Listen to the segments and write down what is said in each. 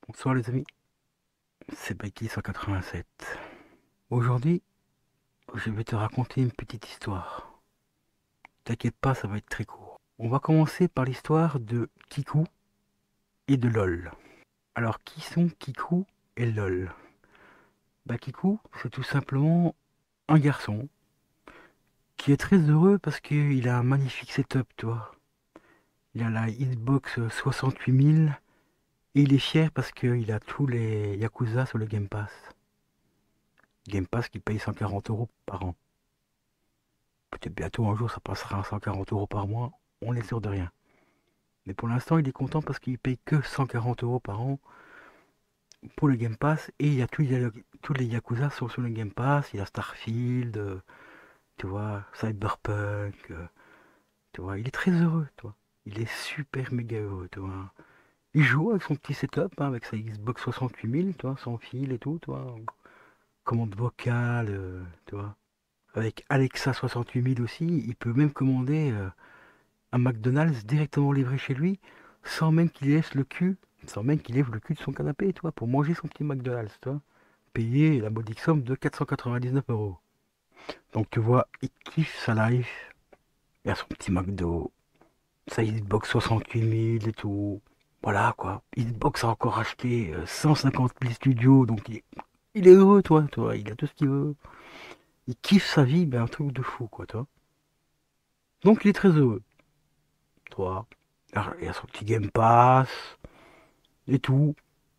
Bonsoir les amis, c'est Baki 187. Aujourd'hui, je vais te raconter une petite histoire. T'inquiète pas, ça va être très court. On va commencer par l'histoire de Kiku et de LOL. Alors, qui sont Kiku et LOL? Bah, Kiku, c'est tout simplement un garçon qui est très heureux parce qu'il a un magnifique setup, tu vois. Il a la Xbox 68000 et il est fier parce qu'il a tous les Yakuza sur le Game Pass. Game Pass qui paye 140 € par an. Peut-être bientôt un jour ça passera à 140 € par mois, on est sûr de rien. Mais pour l'instant il est content parce qu'il paye que 140 € par an pour le Game Pass et il y a tous les Yakuza sont sur le Game Pass, il y a Starfield, tu vois, Cyberpunk, tu vois, il est très heureux, toi. Il est super méga heureux, tu vois. Il joue avec son petit setup, hein, avec sa Xbox 68000, tu vois, sans fil et tout, tu vois. Commande vocale, tu vois. Avec Alexa 68000 aussi, il peut même commander un McDonald's directement livré chez lui, sans même qu'il laisse le cul, sans même qu'il lève le cul de son canapé, toi, pour manger son petit McDonald's, toi. Payer la modique somme de 499 €. Donc tu vois, il kiffe sa life, il a son petit McDo, sa Xbox 68000 et tout. Voilà quoi. Xbox a encore acheté 150 000 studios, donc il est heureux, toi, il a tout ce qu'il veut. Il kiffe sa vie, ben un truc de fou, quoi, toi. Donc il est très heureux, toi. Alors, il a son petit Game Pass et tout.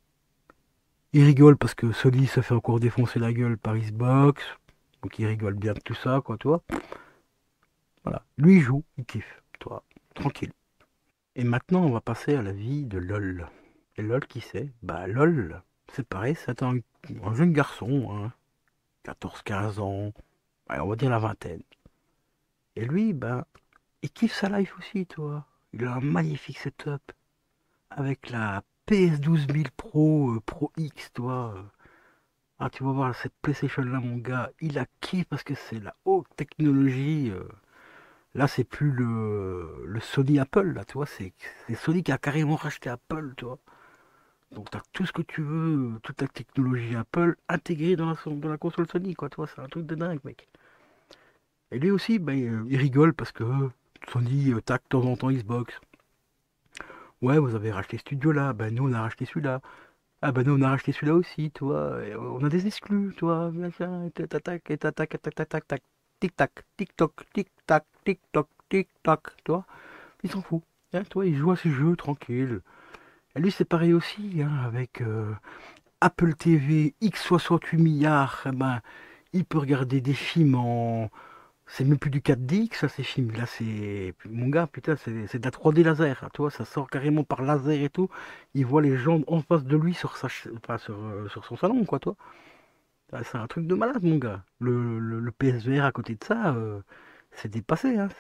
Il rigole parce que Sony se fait encore défoncer la gueule par Xbox. Donc il rigole bien de tout ça, quoi, toi. Voilà. Lui, il joue, il kiffe, toi. Tranquille. Et maintenant, on va passer à la vie de LOL. Et LOL, qui c'est? Bah, LOL, c'est pareil, c'est un jeune garçon, hein. 14-15 ans. Ouais, on va dire la vingtaine. Et lui, bah, il kiffe sa life aussi, toi. Il a un magnifique setup. Avec la PS 12000 Pro, Pro X, toi. Ah, tu vas voir cette PlayStation-là, mon gars, il a kiffé parce que c'est la haute technologie. Là, c'est plus le Sony Apple, là, tu vois. C'est Sony qui a carrément racheté Apple, tu vois. Donc, tu as tout ce que tu veux, toute la technologie Apple intégrée dans la console Sony, quoi, tu vois. C'est un truc de dingue, mec. Et lui aussi, ben, il rigole parce que Sony tac de temps en temps Xbox. Ouais, vous avez racheté ce studio-là, ben nous, on a racheté celui-là. Ah bah nous on a racheté celui-là aussi, tu vois, et on a des exclus, tu vois, machin, et tac, tac, et tac, tac, tac, tac, tac, tac, tic tac, tic toc, tic tac, tic toc, tic tac, tu vois, il s'en fout, hein, tu vois, il joue à ses jeux tranquille. Et lui c'est pareil aussi, hein, avec Apple TV X 68 milliards, eh ben, il peut regarder des films en... C'est même plus du 4DX, ça, ces films. Là, c'est... Mon gars, putain, c'est de la 3D laser. Hein, tu vois, ça sort carrément par laser et tout. Il voit les gens en face de lui enfin, sur son salon, quoi, toi. Ah, c'est un truc de malade, mon gars. Le PSVR à côté de ça, c'est dépassé, hein.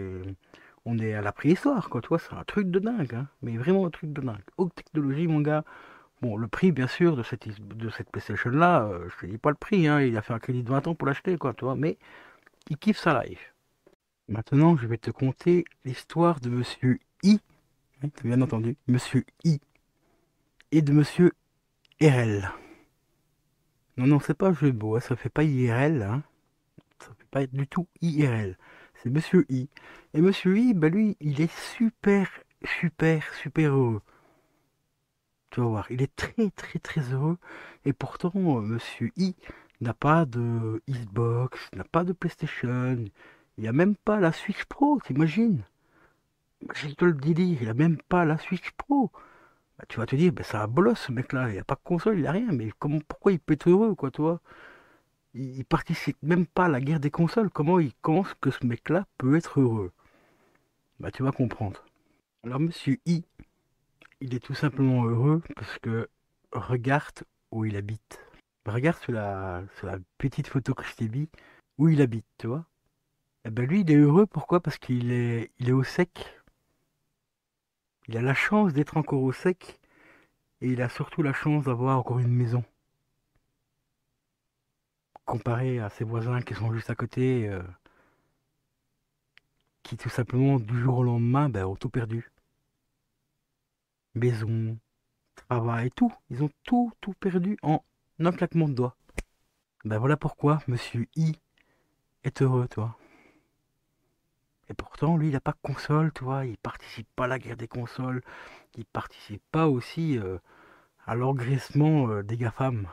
On est à la préhistoire, quoi, tu vois. C'est un truc de dingue, hein. Mais vraiment un truc de dingue. Haute technologie, mon gars. Bon, le prix, bien sûr, de cette PlayStation-là, je te dis pas le prix, hein. Il a fait un crédit de 20 ans pour l'acheter, quoi, tu vois. Mais il kiffe sa life. Maintenant, je vais te conter l'histoire de Monsieur I, oui, tu as bien entendu, Monsieur I, et de Monsieur RL. Non, non, c'est pas un jeu de mots, hein, ça fait pas IRL, hein, ça fait pas du tout IRL. C'est Monsieur I. Et Monsieur I, bah lui, il est super, super, super heureux. Tu vas voir, il est très, très, très heureux. Et pourtant, Monsieur I n'a pas de Xbox, n'a pas de PlayStation, il n'y a même pas la Switch Pro, t'imagines? J'ai te le délire, il a même pas la Switch Pro. Bah, tu vas te dire, bah, c'est un bolos ce mec-là, il n'y a pas de console, il n'y a rien, mais pourquoi il peut être heureux, quoi, toi? Il participe même pas à la guerre des consoles, comment est-ce que ce mec-là peut être heureux? Bah, tu vas comprendre. Alors, Monsieur I, il est tout simplement heureux parce que regarde où il habite. Regarde sur la petite photo que je t'ai mis, où il habite, tu vois? Eh ben lui, il est heureux, pourquoi? Parce qu'il est au sec. Il a la chance d'être encore au sec et il a surtout la chance d'avoir encore une maison. Comparé à ses voisins qui sont juste à côté, qui tout simplement, du jour au lendemain, ben, ont tout perdu. Maison, travail, tout. Ils ont tout perdu en un claquement de doigts. Ben voilà pourquoi Monsieur I est heureux, toi. Et pourtant, lui, il n'a pas de console, tu vois. Il participe pas à la guerre des consoles. Il participe pas aussi à l'engraissement des GAFAM.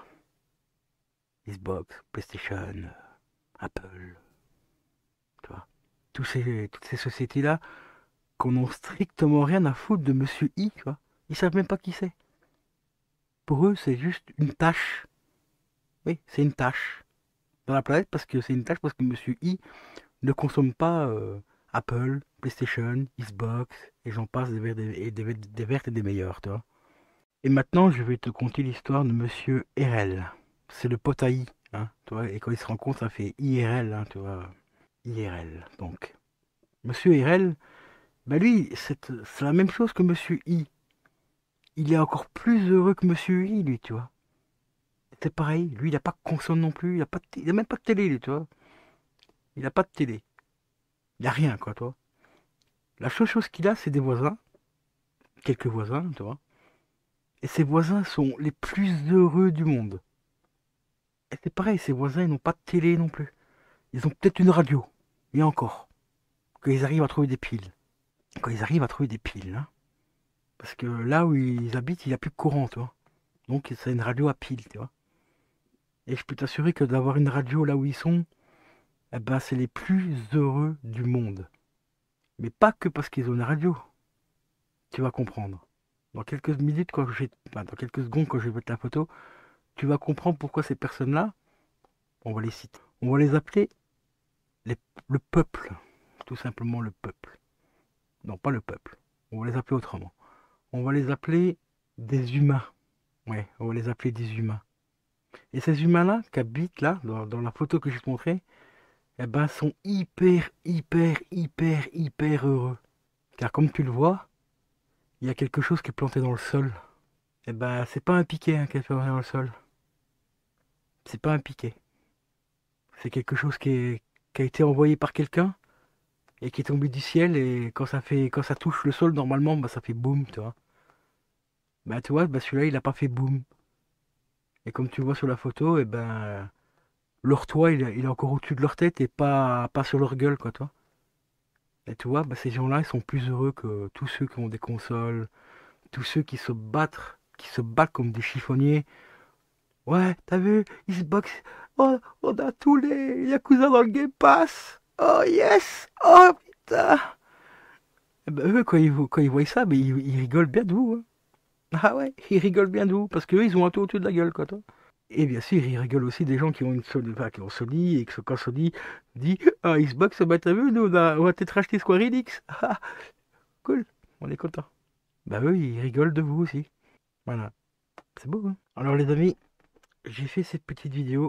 Xbox, PlayStation, Apple, tu vois. Toutes ces sociétés-là qu'on n'ont strictement rien à foutre de Monsieur I, tu vois. Ils savent même pas qui c'est. Pour eux, c'est juste une tâche. Oui, c'est une tâche dans la planète parce que c'est une tâche parce que Monsieur I ne consomme pas Apple, PlayStation, Xbox et j'en passe des vertes et des meilleures, tu vois. Et maintenant, je vais te conter l'histoire de Monsieur RL. C'est le pote à I, hein, tu vois. Et quand il se rencontre, ça fait IRL, hein, tu vois. IRL, donc. Monsieur RL, bah lui, c'est la même chose que Monsieur I. Il est encore plus heureux que Monsieur I, lui, tu vois. C'est pareil, lui, il a pas de console non plus, il a même pas de télé, lui, tu vois. Il a pas de télé. Il a rien, quoi, toi. La seule chose qu'il a, c'est des voisins, quelques voisins, tu vois. Et ses voisins sont les plus heureux du monde. Et c'est pareil, ses voisins, ils n'ont pas de télé non plus. Ils ont peut-être une radio, et encore, quand ils arrivent à trouver des piles. Quand ils arrivent à trouver des piles, hein. Parce que là où ils habitent, il n'y a plus de courant, tu vois. Donc c'est une radio à piles, tu vois. Et je peux t'assurer que d'avoir une radio là où ils sont, eh ben, c'est les plus heureux du monde. Mais pas que parce qu'ils ont une radio. Tu vas comprendre. Dans quelques minutes, dans quelques secondes, quand je vais mettre la photo, tu vas comprendre pourquoi ces personnes-là, on va les citer. On va les appeler les- le peuple. Tout simplement le peuple. Non, pas le peuple. On va les appeler autrement. On va les appeler des humains. Ouais, on va les appeler des humains. Et ces humains-là, qui habitent là, dans la photo que je te montrais, eh ben, sont hyper heureux. Car comme tu le vois, il y a quelque chose qui est planté dans le sol. Eh ben, c'est pas un piquet hein, qui est planté dans le sol. C'est pas un piquet. C'est quelque chose qui a été envoyé par quelqu'un et qui est tombé du ciel et quand ça touche le sol normalement, bah, ça fait boum, tu vois. Bah tu vois, bah, celui-là il a pas fait boum. Et comme tu vois sur la photo, eh ben leur toit il est encore au-dessus de leur tête et pas sur leur gueule quoi, toi. Et tu vois, bah, ces gens-là ils sont plus heureux que tous ceux qui ont des consoles, tous ceux qui se battent comme des chiffonniers. Ouais, t'as vu, Xbox, oh, on a tous les Yakuza dans le Game Pass. Oh yes, oh putain. Eh ben, eux, quand ils voient ça, mais ils rigolent bien de vous, hein. Ah ouais, ils rigolent bien de vous, parce qu'eux, ils ont un tout au-dessus de la gueule, quoi, toi. Et bien sûr, ils rigolent aussi des gens qui ont une Sony, enfin, qui ont Sony, et que quand Sony dit, ah, Xbox, bah t'as vu, nous, on va peut-être racheter Square Enix. Ah, cool, on est content. Bah eux, ils rigolent de vous aussi. Voilà, c'est beau, hein. Alors les amis, j'ai fait cette petite vidéo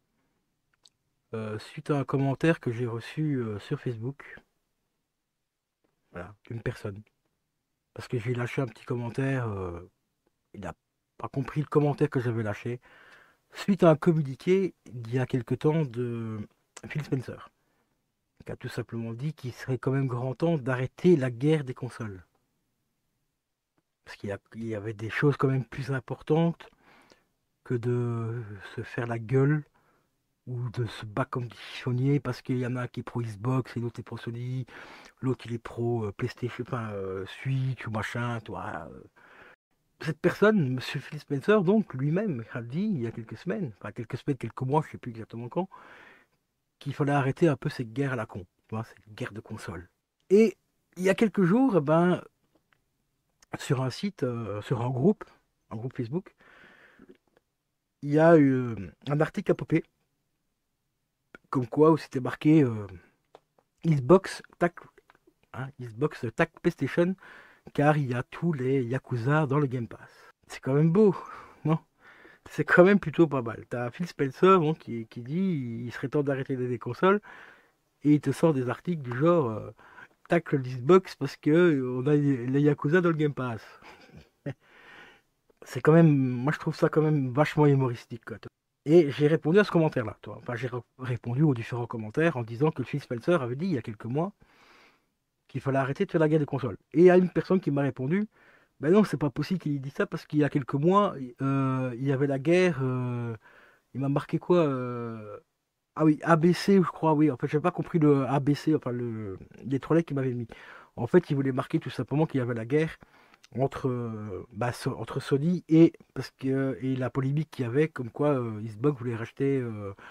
suite à un commentaire que j'ai reçu sur Facebook, voilà, d'une personne. Parce que j'ai lâché un petit commentaire, il n'a pas compris le commentaire que j'avais lâché, suite à un communiqué d'il y a quelque temps de Phil Spencer, qui a tout simplement dit qu'il serait quand même grand temps d'arrêter la guerre des consoles. Parce qu'il y avait des choses quand même plus importantes que de se faire la gueule ou de se battre comme des chiffonniers parce qu'il y en a qui est pro Xbox et l'autre est pro Sony, l'autre il est pro PlayStation, enfin Switch ou machin, toi. Cette personne, Monsieur Phil Spencer, donc lui-même, a dit il y a quelques semaines, enfin quelques semaines, quelques mois, je ne sais plus exactement quand, qu'il fallait arrêter un peu cette guerre à la con, tu vois, cette guerre de console. Et il y a quelques jours, eh ben, sur un site, sur un groupe Facebook, il y a eu un article à popé, comme quoi où c'était marqué Xbox tac, hein, Xbox tac PlayStation, car il y a tous les Yakuza dans le Game Pass. C'est quand même beau, non? C'est quand même plutôt pas mal. T'as Phil Spencer bon, qui dit il serait temps d'arrêter les consoles et il te sort des articles du genre tacle l'Xbox parce que on a les Yakuza dans le Game Pass. C'est quand même, moi je trouve ça quand même vachement humoristique quoi, toi. Et j'ai répondu à ce commentaire-là, toi. Enfin j'ai répondu aux différents commentaires en disant que Phil Spencer avait dit il y a quelques mois qu'il fallait arrêter de faire la guerre des consoles. Et il y a une personne qui m'a répondu Ben non, c'est pas possible qu'il ait dit ça parce qu'il y a quelques mois, il y avait la guerre. Il m'a marqué quoi ah oui, ABC, je crois, oui. En fait, j'ai pas compris le ABC, enfin, les trois lettres qu'il m'avait mis. En fait, il voulait marquer tout simplement qu'il y avait la guerre entre, entre Sony et, et la polémique qu'il y avait, comme quoi Xbox voulait racheter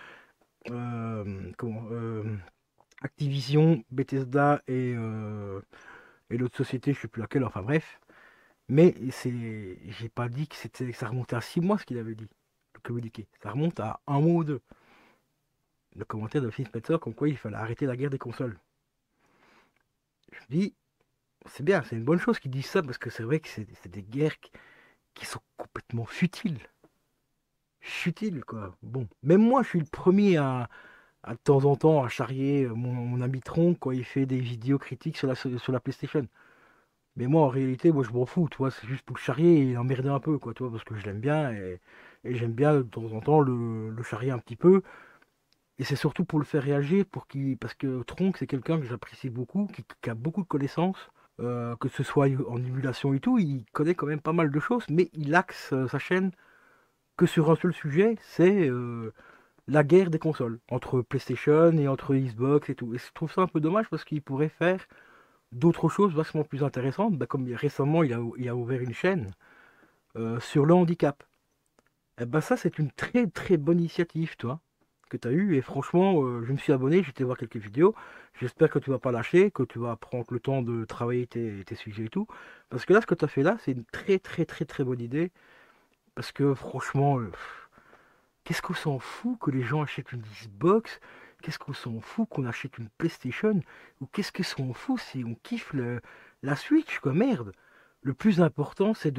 Activision, Bethesda et l'autre société, je sais plus laquelle, enfin bref. Mais j'ai pas dit que ça remontait à 6 mois ce qu'il avait dit, le communiqué. Ça remonte à un mois ou deux. Le commentaire de Phil Spencer comme quoi il fallait arrêter la guerre des consoles. Je me dis, c'est bien, c'est une bonne chose qu'ils disent ça parce que c'est vrai que c'est des guerres qui sont complètement futiles. Futiles, quoi. Bon, même moi, je suis le premier à de temps en temps à charrier mon ami Tron quand il fait des vidéos critiques sur la PlayStation. Mais moi, en réalité, moi, je m'en fous, tu vois, c'est juste pour le charrier et l'emmerder un peu, quoi, tu vois, parce que je l'aime bien et j'aime bien de temps en temps le charrier un petit peu. Et c'est surtout pour le faire réagir, parce que Tronk, c'est quelqu'un que j'apprécie beaucoup, qui a beaucoup de connaissances, que ce soit en émulation et tout, il connaît quand même pas mal de choses, mais il axe sa chaîne que sur un seul sujet, c'est la guerre des consoles, entre PlayStation et entre Xbox et tout. Et je trouve ça un peu dommage parce qu'il pourrait faire d'autres choses vachement plus intéressantes, bah, comme récemment il a ouvert une chaîne sur le handicap. Et ben ça, c'est une très très bonne initiative, toi, que tu as eue. Et franchement, je me suis abonné, j'ai été voir quelques vidéos. J'espère que tu vas pas lâcher, que tu vas prendre le temps de travailler tes sujets et tout. Parce que là, ce que tu as fait là, c'est une très très très très bonne idée. Parce que franchement, qu'est-ce qu'on s'en fout que les gens achètent une Xbox? Qu'est-ce qu'on s'en fout qu'on achète une PlayStation? Ou qu'est-ce qu'on s'en fout si on kiffe la Switch, quoi, merde. Le plus important, c'est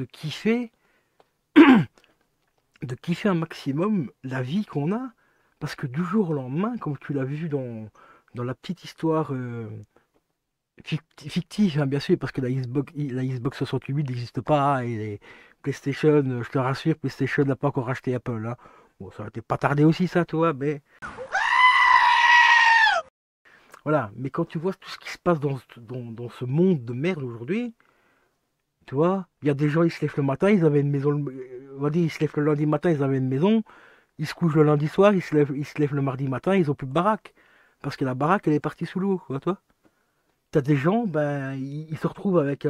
de kiffer un maximum la vie qu'on a. Parce que du jour au lendemain, comme tu l'as vu dans la petite histoire fictive, hein, bien sûr, parce que la Xbox 68 n'existe pas, hein, et les PlayStation, je te rassure, PlayStation n'a pas encore racheté Apple. Hein. Bon, ça aurait été pas tardé aussi, ça, toi, mais voilà. Mais quand tu vois tout ce qui se passe dans ce monde de merde aujourd'hui, tu vois, il y a des gens, ils se lèvent le matin, ils avaient une maison, on va dire, ils se lèvent le lundi matin, ils avaient une maison. Ils se couchent le lundi soir, ils se lèvent le mardi matin, ils ont plus de baraque. Parce que la baraque, elle est partie sous l'eau, quoi, toi. T'as des gens, ben, ils se retrouvent avec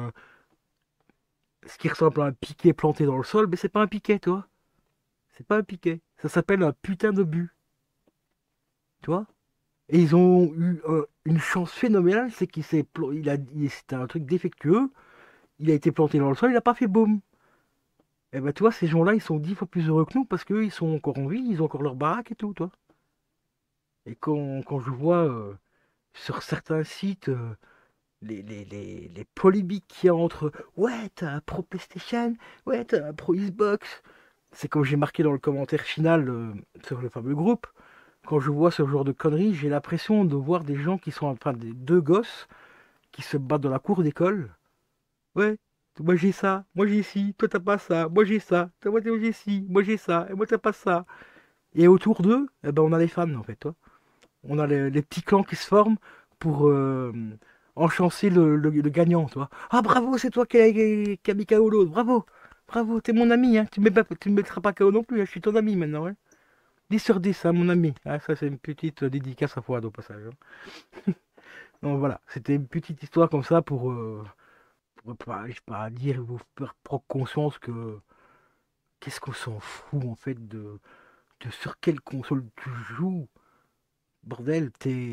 ce qui ressemble à un piquet planté dans le sol, mais c'est pas un piquet, toi. C'est pas un piquet. Ça s'appelle un putain de but, tu vois. Et ils ont eu une chance phénoménale, c'est qu'il s'est, c'était un truc défectueux. Il a été planté dans le sol, il a pas fait boum. Et ben, tu vois, ces gens-là, ils sont 10 fois plus heureux que nous parce qu'eux, ils sont encore en vie, ils ont encore leur baraque et tout, toi. Et quand je vois sur certains sites, les polémiques qu'il y a entre ouais, t'as un pro PlayStation, ouais, t'as un pro Xbox. C'est comme j'ai marqué dans le commentaire final sur le fameux groupe. Quand je vois ce genre de conneries, j'ai l'impression de voir des gens qui sont en train des deux gosses qui se battent dans la cour d'école. Ouais, moi j'ai ça, moi j'ai ci, toi t'as pas ça, moi j'ai ça, toi moi j'ai ci, moi j'ai ça, et moi t'as pas ça. Et autour d'eux, eh ben, on a les fans en fait, toi. On a les petits clans qui se forment pour enchancer le gagnant, tu vois. Ah bravo, c'est toi qui a mis KO l'autre, bravo, bravo, t'es mon ami, hein. Tu me mettras pas KO non plus, hein. Je suis ton ami maintenant, hein. 10 sur 10, hein, mon ami. Ah, ça c'est une petite dédicace à Fouad au passage. Hein. Donc voilà, c'était une petite histoire comme ça pour pas, je sais pas dire, vous faire prendre conscience que qu'est-ce qu'on s'en fout en fait de sur quelle console tu joues. Bordel,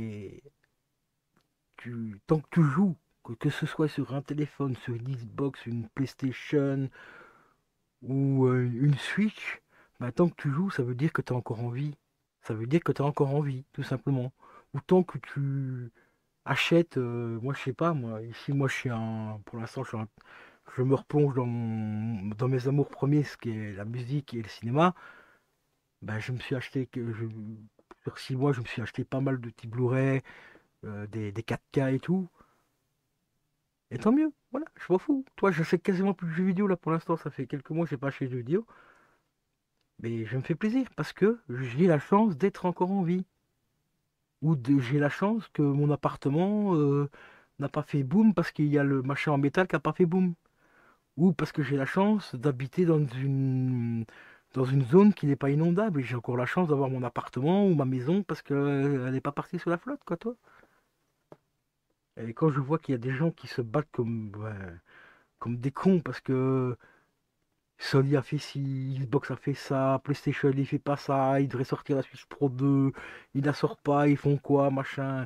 tant que tu joues, que ce soit sur un téléphone, sur une Xbox, une PlayStation ou une Switch, bah, tant que tu joues, ça veut dire que tu es encore en vie. Ça veut dire que tu es encore en vie, tout simplement. Ou tant que tu achètes, moi je sais pas, moi, ici moi je suis pour l'instant je me replonge dans mes amours premiers, ce qui est la musique et le cinéma. Bah, je me suis acheté, sur 6 mois, je me suis acheté pas mal de petits Blu-ray, des 4K et tout. Et tant mieux, voilà, je m'en fous. Toi, j'achète quasiment plus de jeux vidéo là pour l'instant, ça fait quelques mois que j'ai pas acheté de jeux vidéo. Mais je me fais plaisir parce que j'ai la chance d'être encore en vie. J'ai la chance que mon appartement n'a pas fait boum parce qu'il y a le machin en métal qui n'a pas fait boum. ou parce que j'ai la chance d'habiter dans une zone qui n'est pas inondable et j'ai encore la chance d'avoir mon appartement ou ma maison parce qu'elle n'est pas partie sous la flotte, quoi, toi. Et quand je vois qu'il y a des gens qui se battent comme, ouais, comme des cons parce que Sony a fait ci, Xbox a fait ça, PlayStation il fait pas ça, il devrait sortir la Switch Pro 2, il la sort pas, ils font quoi, machin.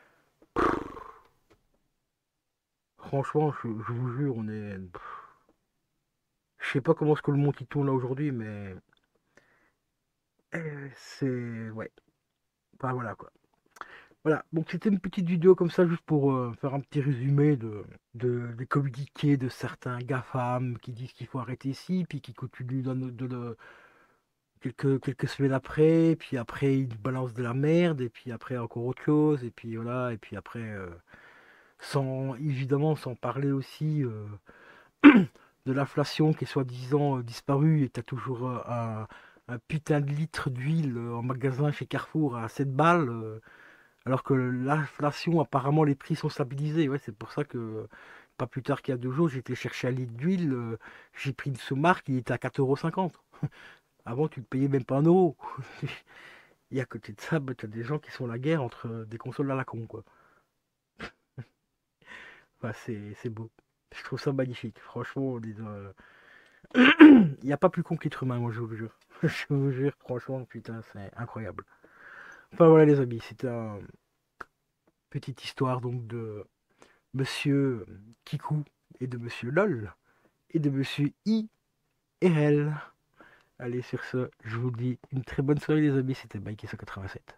Franchement, je vous jure, on est. Je sais pas comment est-ce que le monde il tourne là aujourd'hui, mais c'est. Ouais. Enfin voilà quoi. Voilà, donc c'était une petite vidéo comme ça, juste pour faire un petit résumé des communiqués de certains GAFAM qui disent qu'il faut arrêter ici, puis qui continuent quelques semaines après, puis après ils balancent de la merde, et puis après encore autre chose, et puis voilà, et puis après, sans évidemment sans parler aussi de l'inflation qui est soi-disant disparue, et t'as toujours un putain de litre d'huile en magasin chez Carrefour à 7 balles. Alors que l'inflation, apparemment, les prix sont stabilisés. Ouais, c'est pour ça que, pas plus tard qu'il y a 2 jours, j'ai été chercher un litre d'huile. J'ai pris une sous-marque, il était à 4,50 €. Avant, tu ne payais même pas 1 euro. Et à côté de ça, bah, tu as des gens qui sont à la guerre entre des consoles à la con, quoi. Enfin, c'est beau. Je trouve ça magnifique. Franchement, il n'y a pas plus con que l'être humain, moi, je vous jure. Je vous jure, franchement, putain, c'est incroyable. Enfin, voilà, les amis, c'était une petite histoire, donc, de Monsieur Kikou et de Monsieur LOL et de Monsieur IRL. Allez, sur ce, je vous dis une très bonne soirée les amis, c'était Mikey187.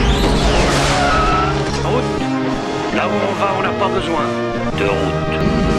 Route. Là où on va, on n'a pas besoin de route.